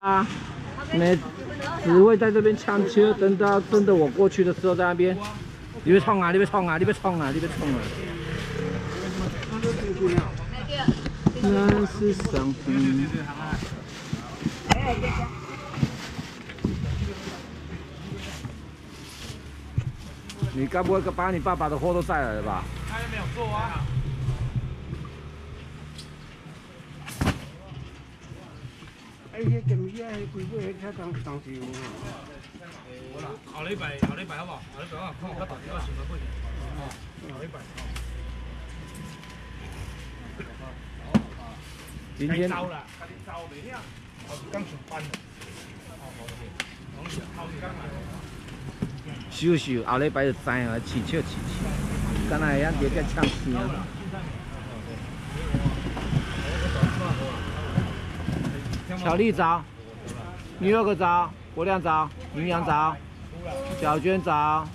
啊，没只会在这边抢车，等着我过去的时候在那边，你别冲啊！你别冲啊！你别冲啊！你别冲啊！那是伤痕。你该不会把你爸爸的货都带来了吧？ 他又没有做啊。 迄今日迄规尾迄车当时有啊。 好啦，后礼拜好不好？后礼拜我看我大弟我想要过去。后礼拜。 今天。 走啦，家己走袂晓，后一天上班了。拢是后一天来。 收收，后礼拜就知啊，饲笑，敢若会晓直接唱声。巧丽早，女二个早，国亮早，云阳早，小娟早，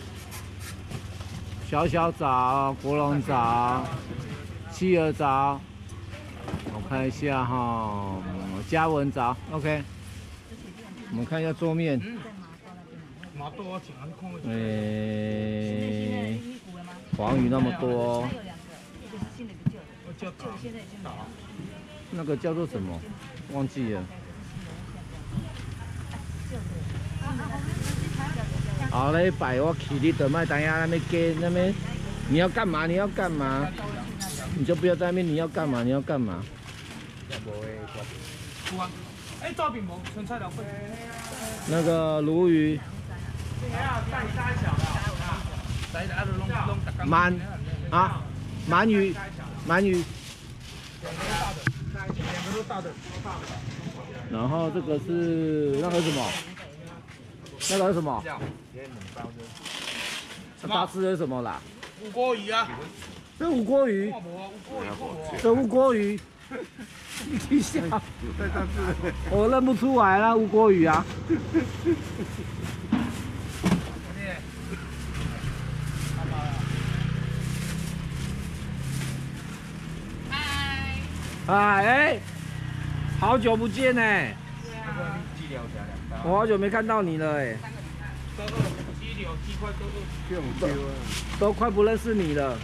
小早，国龙早，妻儿早。我看一下哈，嘉文早 ，OK。我们看一下桌面。黄鱼那么多，那个叫做什么？忘记了。后礼拜我去你就卖等下那边给那边，你要干嘛？你要干嘛？你就不要在那边，你要干嘛？你要干嘛？ 哎，招饼无纯菜了会。 那个鲈鱼。鳗啊，鳗鱼。2个都大的。然后这个是那个什么？那个是什么？大只的是什么啦？ 乌锅鱼啊。 这乌锅鱼。这乌锅鱼。一下，我认不出来了，乌锅鱼啊。哎，好久不见哎！我好久没看到你了哎。都快不认识你了。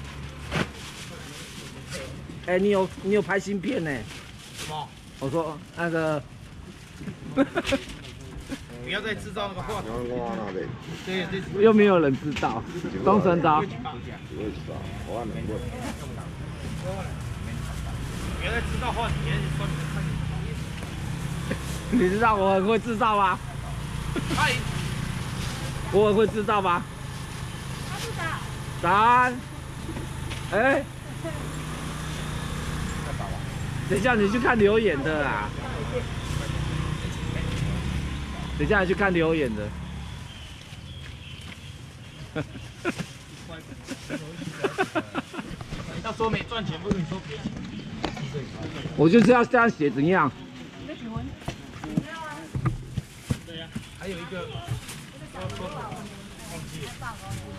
哎，你有拍新片呢？ 什么？ 我说那个。 不要再制造那个话题。对， 又没有人知道。东神早。 不要再制造话题，说你们看你知道我很会制造吗？ 嗨， 我很会制造吗？早安。哎。等一下你去看留言的啦。等一下你去看留言的。 要说没赚钱，不是你说别钱。 我就是要这样写，怎样？ 对呀，还有一个要说什么？忘记了。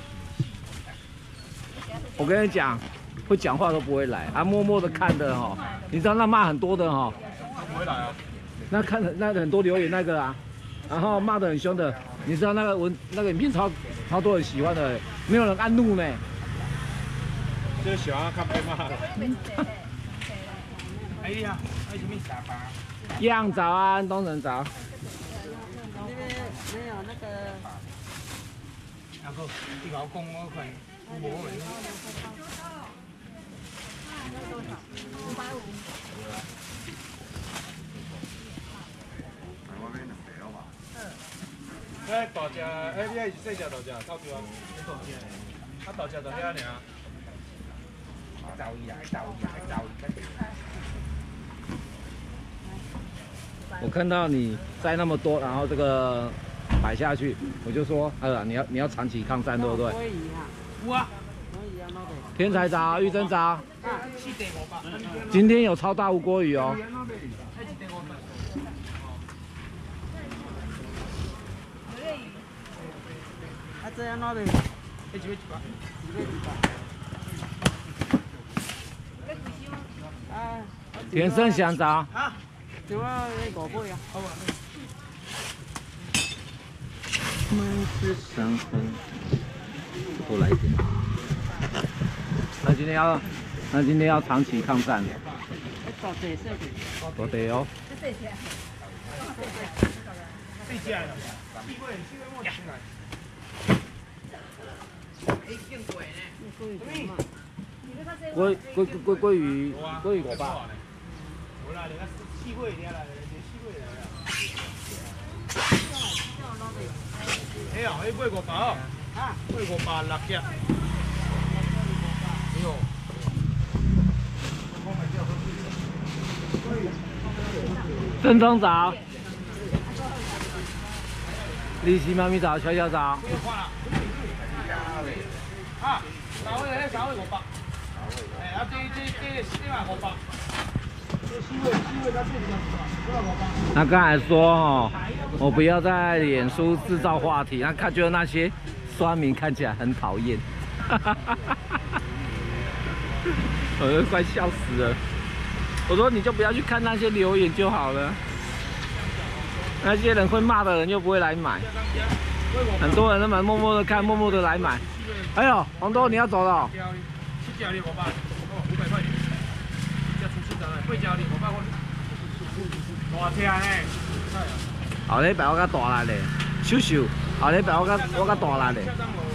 我跟你讲，会讲话都不会来，啊，默默的看的哈。你知道那骂很多的哈。 他不会来啊。 那看那很多留言那个啊，然后骂得很凶的，你知道那个影片超多人喜欢的，没有人按怒呢。 就喜欢看被骂的。哎呀，还有什么沙发？ 样早安，东人早。 那边没有那个。 然后你跟我讲我快无无的。哎，大只，哎，你是细只大只，臭掉啊！你大只，啊大只就遐尔。 我看到你摘那么多，然后这个摆下去，我就说，你要长期抗战，对不对？ 可以啊。 有啊。 天才早，玉珍早。今天有超大无锅鱼哦。 啊，这样那边。 田胜祥早。 就我那5尾啊。 好吧。 满是伤痕。多来一点。那今天要长期抗战。 大地小地。 大地哦。 对起来了。4尾我进来。 鲑鱼500。 无啦，你看4尾了啦，4尾了啦。哎呀，迄尾500哦，啊，尾500 6只。哎呦。 正宗枣，利息妈咪枣，小枣。 啊，3尾500。哎，啊，这嘛500。4尾它最少500。 那刚才说哦，我不要在脸书制造话题，那觉得那些酸民看起来很讨厌，我都快笑死了。我说你就不要去看那些留言就好了，那些人会骂的人又不会来买，很多人都默默的看，默默的来买。哎呦，黄豆你要走了、哦。 7只你500，哦500块。这出7只来，8只你500块。大只呢？ 后礼拜我较大力的，秀秀，后礼拜我较大力的。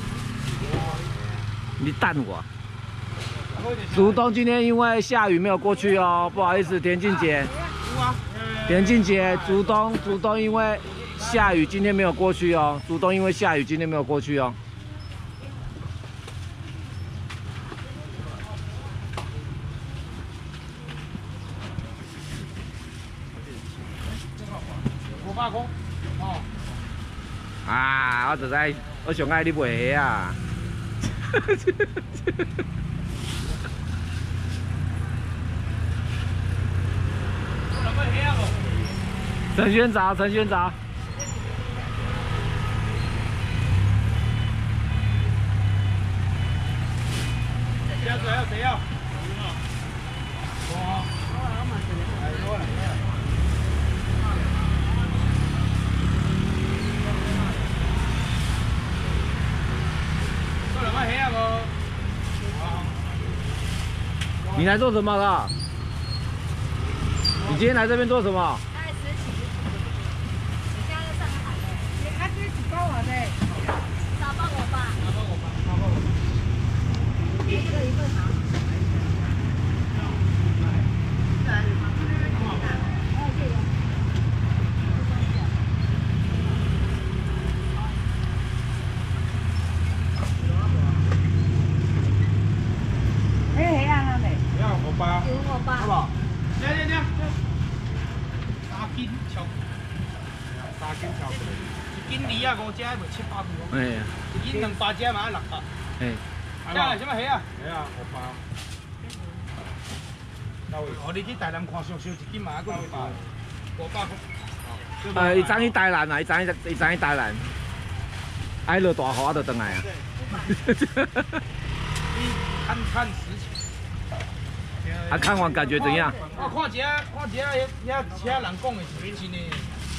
你等我。竹东今天因为下雨没有过去哦，不好意思，田径姐。田径姐，竹东因为下雨今天没有过去哦，竹东因为下雨今天没有过去哦。 500块。哦。 啊，我上爱你卖虾啊。陈轩找。 谁要？ 你来做什么了？你今天来这边做什么？ 大概10起。你现在在上海嘞？你还是几包我的？少帮我吧。一份好。 好不好？来，3斤巧克力，1斤2啊5只，卖700块。 哎， 1斤200只嘛600。 哎， 这什么虾啊？虾啊500。哦，你去台南看上1斤嘛，还佫200块。 伊昨去台南啊，伊昨去台南，爱落大雨啊，就回来啊。 看实情。 啊，看完感觉怎样？ 我看一下遐车人讲的是真的。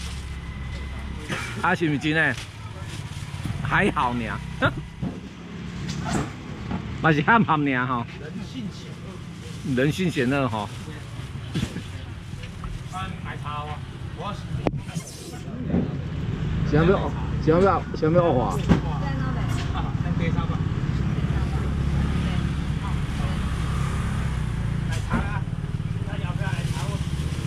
啊，是不是真的？还好呢，嘛是喊含呢吼。人性险恶吼。 买茶啊，我想要恶化？ 给他吧。奶茶啊，那要不要奶茶哦？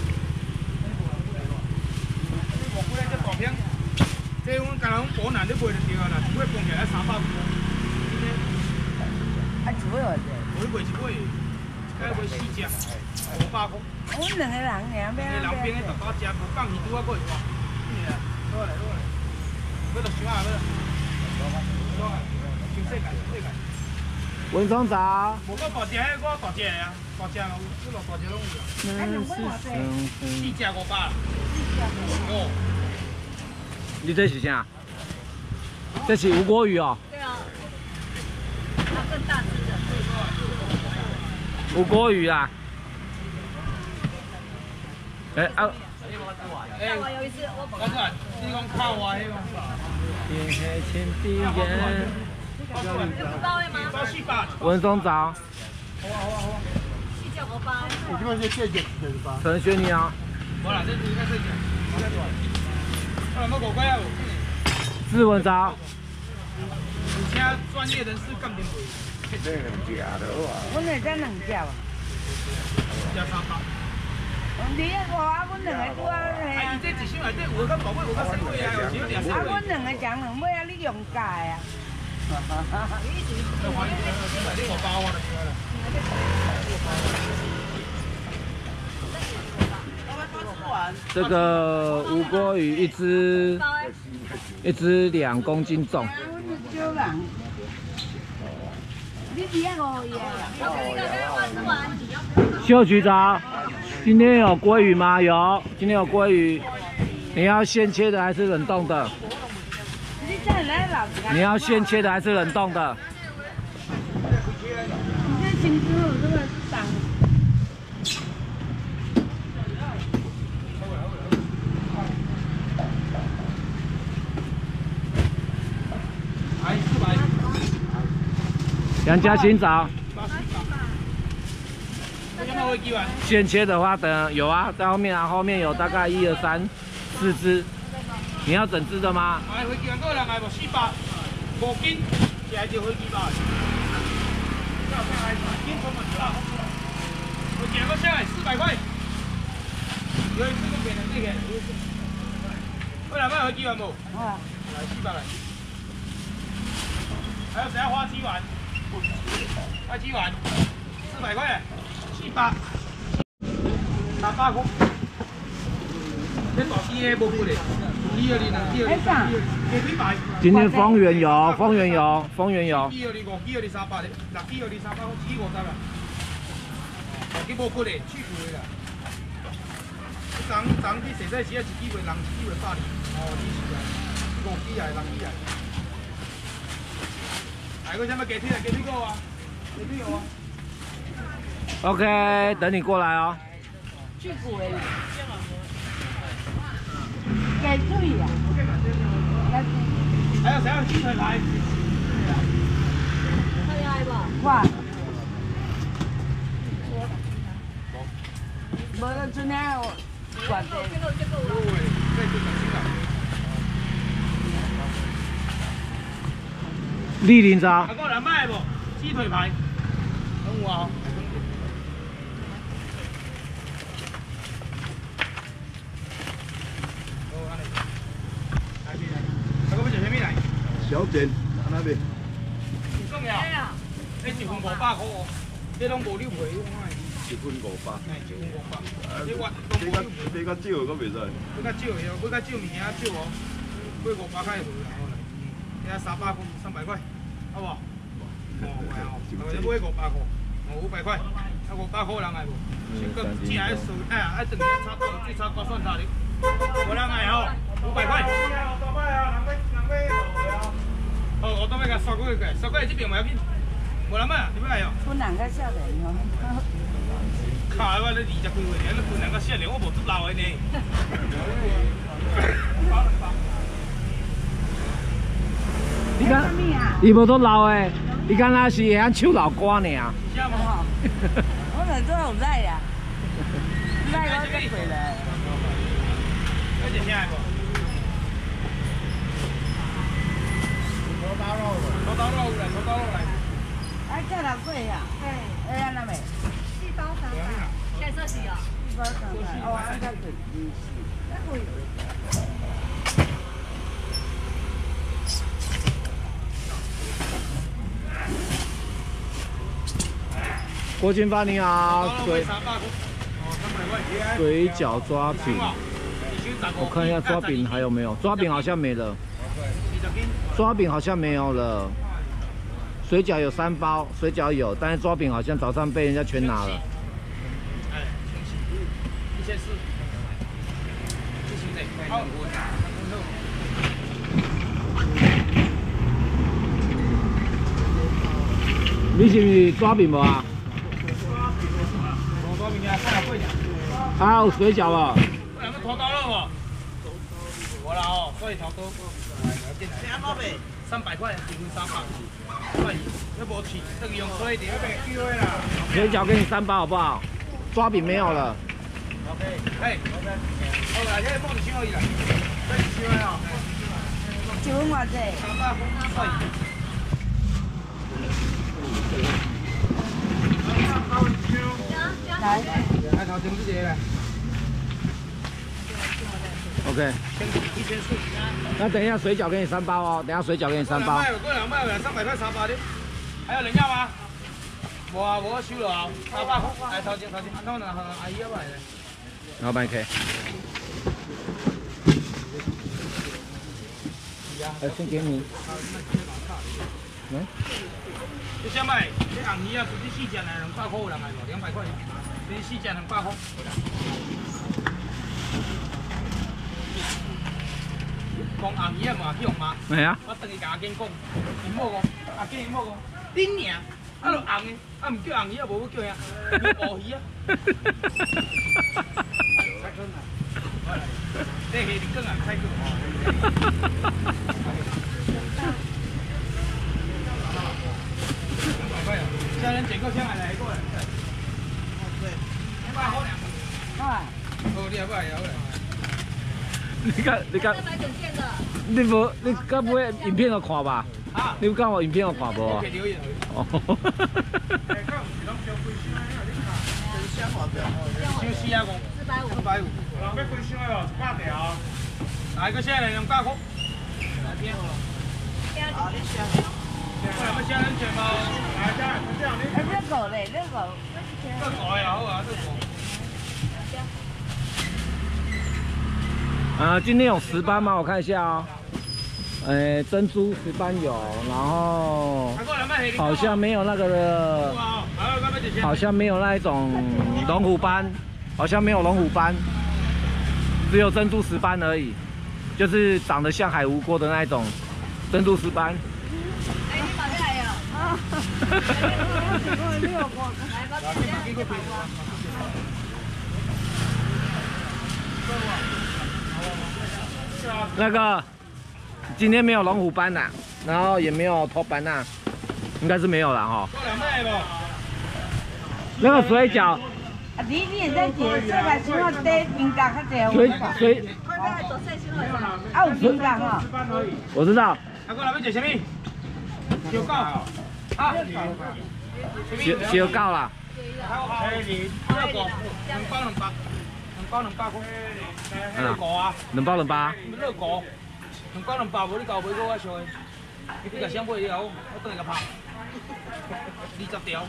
我过来这大瓶，这阮家人保南你卖就对啊啦，一尾放起来300块。 啊，一尾偌济？ 我卖一尾，该卖4只，500块。 阮2个人尔， 两个人边个大只，无放鱼拄啊过去哇。落来，要落箱啊，要世界。 文松枣。 无个大只，我大只啊，大只咯，这落大只拢有。4只500。哦。 你这是啥？这是无锅鱼哦。 对哦，要更大只的。 无锅鱼啊。哎啊， 下我有一次我我说你讲靠我迄个。 天黑请闭眼。 有不包的吗？ 包400。 文松早， 去叫我包。 你这边是借钱是吧？ 陈轩你好。 无啦，这应该是讲。我两个5块啊。 志文早。 有请专业人士鉴定过。 这两家的哇。 阮会才2只吧。 加300。 你迄个啊，阮2个拄啊嘿啊， 啊。 伊这一箱内底有较宝贝，有较珍贵啊，有少点啊，阮2个讲2尾啊，你用假的啊。 你5包啊，就对了。 这个无锅鱼一只2公斤重。 少人。你伫遐5位啊？ 秀局长，今天有鲑鱼吗？有，今天有鲑鱼。你要现切的还是冷冻的？ 你再来老家。 你要现切的还是冷冻的？ 你这青椒有这个档。 来400。 杨家清早。现切的话，等有啊，在后面啊，后面有大概1、2、3、4只。你要整只的吗？ 哎，飞机员个人来无400，5斤，一条飞机吧。飞机员个下来400块。有一次个变成这个。过来买飞机员无？ 好啊。 来400来。还有谁要花鸡丸？花鸡丸400块，400。300块。这大鸡的无骨的。 今天丰原有，丰原有，丰原有。 2、2、5、2、2、300的，6、2、2、300，起50啦。佢无骨的，去骨的啦。昨去洗洗时啊，1支月人1支月100哩。哦，你是啊，5支啊，6支啊。还有啥物鸡腿啊？鸡腿够啊？鸡腿有啊。 OK， 等你过来哦。 去骨的。鸡腿啊！ 还有谁要鸡腿排？ 可以来不？ 哇！无就阵啊，挂的。 莅临早。 还有人买无？鸡腿排，等有啊。 小点，那边。 唔重要。你1份500块哦，这拢无你赔，我讲。 1份500。 哎，1份500。你我比较少，搁袂使。 比较少的哦，比较少物件少哦，买500块就好啦。你睇300块，300块，好无？哦，你买500块，500块，啊500块人爱无？先个只爱数，哎呀，爱等下差多，最差高算差哩。无人爱吼，500块。哦，我当要甲刷过去，刷过来这边嘛要紧，无人买啊，你要来哦？ 分2个少年哦。 靠！我咧20几岁，你分2个少年，我无足老的呢。 你看，伊无足老诶，伊敢若是会晓唱老歌尔。 是啊无？ 我来做有赖呀，赖我才回来。 有一声无？土豆肉来，土豆肉来。 哎，再来贵呀？哎呀，那没。 细包300，现在这是哦。 细包300，哦，安家贵。 郭金发你好，水饺抓饼，我看一下抓饼还有没有？抓饼好像没了，抓饼好像没有了。水饺有3包，水饺有，但是抓饼好像早上被人家全拿了。你是不是抓饼无啊？啊，有水饺无？ 拖刀了无？我啦哦，所以头刀300块，一份300。对，要无去，这个用水的，要被丢的啦。 水饺给你3包好不好？抓饼没有了。 OK， 嘿，好啦，这放2千而已啦，这2千啊。 一份偌济 ？300块。来头前这个来。 OK。 1400。 那等一下水饺给你3包哦，等一下水饺给你3包。 过来卖300块3包的，还有人要吗？无啊，无收了啊，300块。来头前，他们阿姨要不来的。 老板 K。先给你。来。 这啥卖？这红鱼啊，这4只呢200块有人来无？200块。这4只200块。讲红鱼啊嘛去用吗？ 系啊。 我等于甲阿健讲，因某讲，阿健因某讲，恁娘啊，就红的，啊唔叫红鱼啊，无要叫啥？叫乌鱼啊。这虾仁羹啊，太久哦。家人整个先来过来。200块2。 啊， 哦，你要不要？ 你敢？你敢不会影片有看吧？ 啊？ 你有敢我影片有看无？ 可以留言。 哦。 收4啊5。450。要分箱的哦，100条。来个虾仁200块。来边。啊，你虾。过来，要虾仁全包。来，虾仁这样你。 热狗嘞，热狗。 热狗的好啊，热狗。 今天有石斑吗？我看一下哦。珍珠石斑有，然后好像没有那个的，好像没有那一种龙虎斑，好像没有龙虎斑，只有珍珠石斑而已，就是长得像海无锅的那一种珍珠石斑。 哎，你买来呀？啊。 那个今天没有龙虎斑呐，然后也没有头斑呐，应该是没有了哈。那个水饺， 你也在解释啦，希望得冰角较济。 水， 啊有冰角哈。 我知道。 阿哥，来要做什么？小狗。啊。 小狗啦。 热狗，2包200块。热狗啊 ，2包200。 热狗，2包200，无你搞袂过我烧的。你甲想买了，我等下甲拍。20条。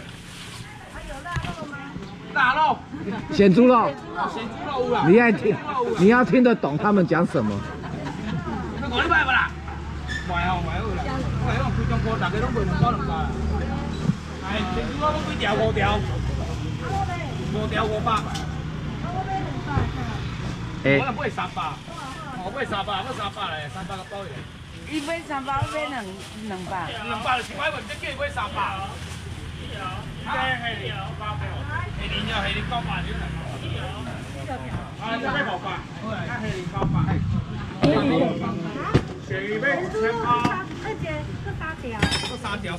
大肉。 咸猪肉。 咸猪肉有啦。 你要听得懂他们讲什么。 热狗你买无啦？买好啦。我用规张锅，大家拢卖2包200啦。哎，咸猪肉几条？5条。5条500。我若买300，我买300，我300嘞，300个包嘞。 伊买3包，买200。 200就是买，唔只叫伊买300。黑林要黑林900你来。啊，这买500，啊黑林900。鳕鱼买1000包。 二姐，各3条。 各3条。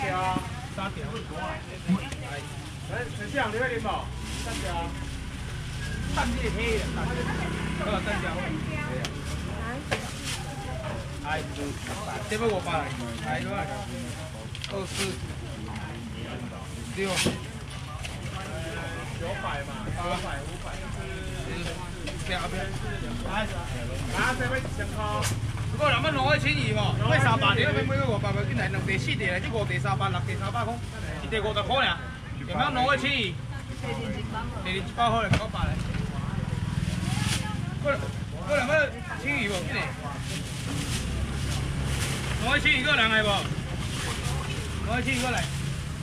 来，陈市长你要啉无？3条。蛋这黑的，蛋条。哎，这要500来，来多少？24、6、900嘛，800、500，来，这要1000块。不过咱们弄个钱鱼无，买300，你那边买个500，进来2地4地来，这5地300，6地300块，一地50块尔。有没有弄个钱鱼？地1包好嘞，900嘞。过来要青鱼无？这里，弄个青鱼过来来无？弄个青鱼过来。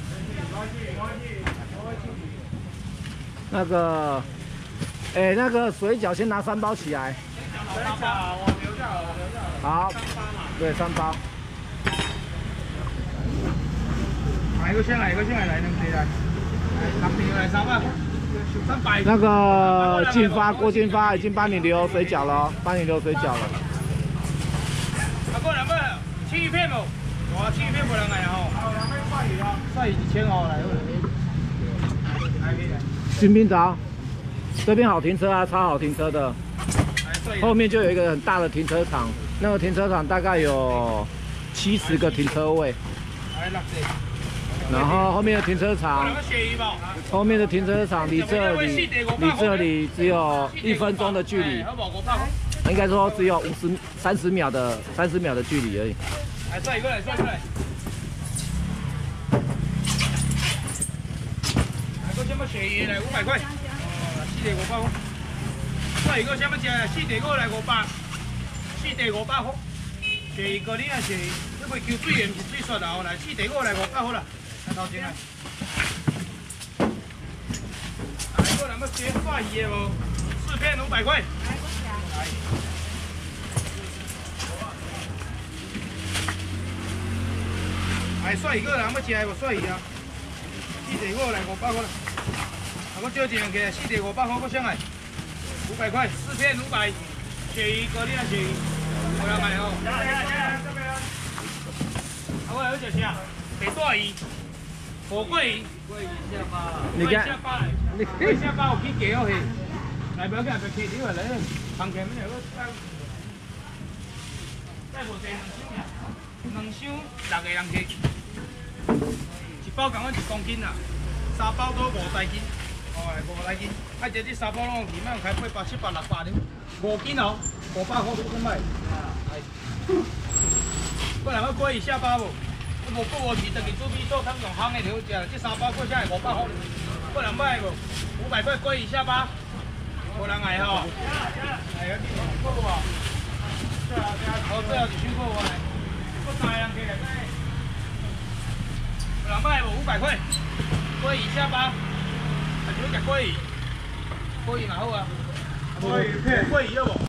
那个，那个水饺先拿3包起来。 水饺我留下好。 好，对，3包。 来个先来2地来，来6地来300。 300。 那个郭金发已经帮你留水饺了，帮你留水饺了。 啊，过来么？青鱼片无？有啊，青鱼片无人来吼。帅鱼1000来。 新兵早，这边好停车啊，超好停车的。后面就有一个很大的停车场，那个停车场大概有70个停车位。然后后面的停车场，后面的停车场离这里只有1分钟的距离，应该说只有30秒的距离而已。 来帅过来，帅过来。来个什么鳕鱼来500块，哦，4地500块。帅个什么价？4地5来500，4地500块。鳕鱼高丽啊鳕鱼，你袂求水的，唔是水刷啊，来4地5来500块啦。来头前来。来个咱们煎蒜鱼的无，4片500块。来。来蒜鱼个咱们吃的无蒜鱼啊？4地5来500块啦。啊，我少一样起来，4地500块，我上来500块，4片500，鳕鱼高丽啊鳕鱼，我要买哦。啊，我还要食啥？白带鱼。火桂鱼，下巴来，下巴有起价哦嘿，来不要紧，别客气话来，行情咩个？再无济2箱，2个人客，一包共我1公斤啦，3包都5大斤，哦，5大斤，啊，这啲3包拢起码开800、700、600了，5斤哦，500块都算卖。过来，我过一下巴无？无过无是，等于做米做汤用烘的就好食。这3包过下来500块，过人买无？500块过一下巴，无人爱吼。哎呀，过无？好，最后1箱过无来？我3个人客来买。有人买无？500块，过一下巴，还是要食过鱼？过鱼嘛好啊。过鱼片，过鱼要无？